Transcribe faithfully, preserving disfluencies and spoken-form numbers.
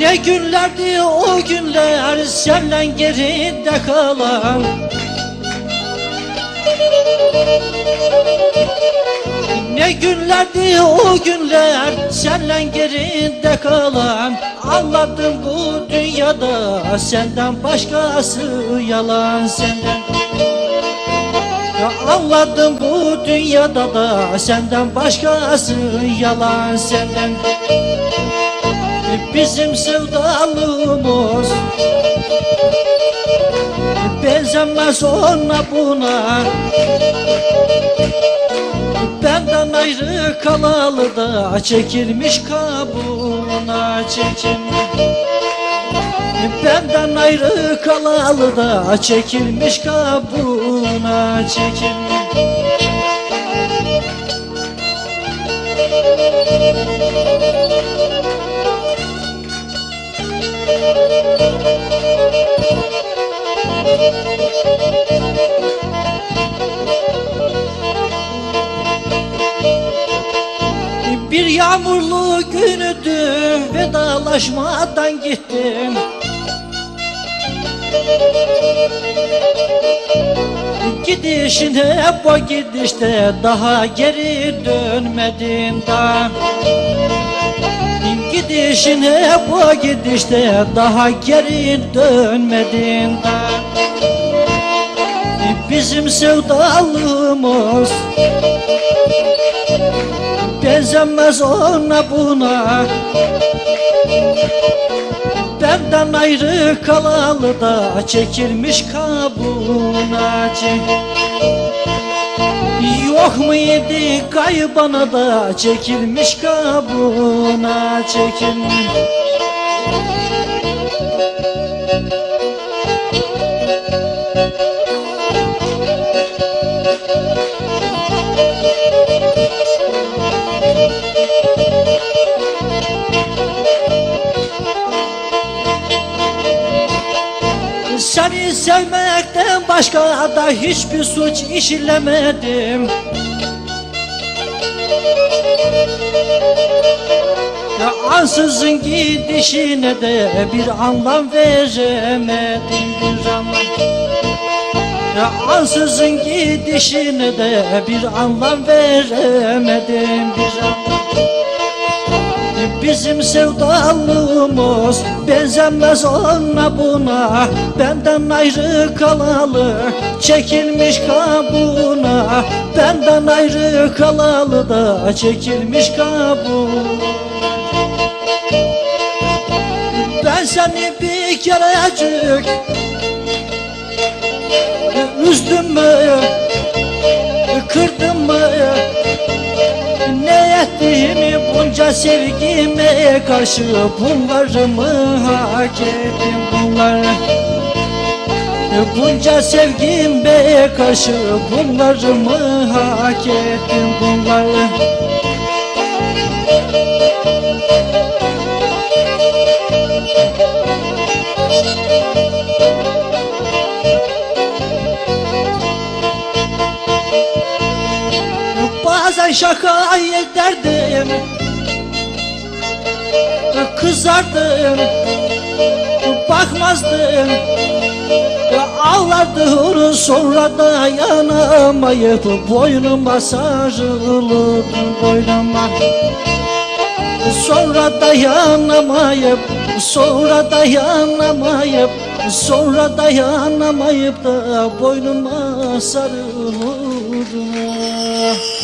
Ne günlerdi o günler senle geride kalan. Ne günlerdi o günler senle geride kalan. Anladım bu dünyada senden başkası yalan senden. Anladım bu dünyada da senden başkası yalan senden. Bizim sevdalığımız benzemez ona buna. Benden ayrı kalalı da çekilmiş kabuğuna çekilmiş. Benden ayrı kalalı da çekilmiş kabuğuna çekilmiş. Bir yağmurlu günüdü, vedalaşmadan gittim. Gidişin hep o gidişte, daha geri dönmedin daha. Gidişin hep o gidişte, daha geri dönmedin daha. Bizim sevdalığımız benzemez ona buna. Benden ayrı kalalı da çekilmiş kabuğuna çekilmiş. Yok mu yedi kaybana da çekilmiş kabuğuna çekilmiş. Seni sevmekten başka da hiçbir suç işlemedim. Ya ansızın gidişine de bir anlam veremedim, bir anlam. Ya ansızın gidişine de bir anlam veremedim, bir anlam. Bizim sevdalığımız benzemez ona buna. Benden ayrı kalalı çekilmiş kabuğuna. Benden ayrı kalalı da çekilmiş kabuğuna. Ben seni bir kerecik üzdüm mü, kırdım mı? Ne ettiğimi bunca sevgime karşı, bunları mı hak ettim bunları? Bunca sevgime karşı bunları mı hak ettim bunları? Bazen şaka ederdim, kızardım, bakmazdım, ağlardım, sonra dayanamayıp boynuma sarılırdım, boynuma. Sonra dayanamayıp, sonra dayanamayıp, sonra dayanamayıp da boynuma sarılırdım.